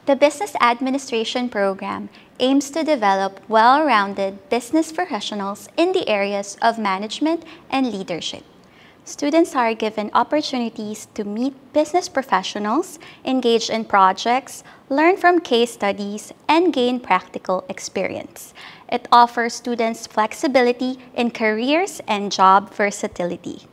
The Business Administration program aims to develop well-rounded business professionals in the areas of management and leadership. Students are given opportunities to meet business professionals, engage in projects, learn from case studies, and gain practical experience. It offers students flexibility in careers and job versatility.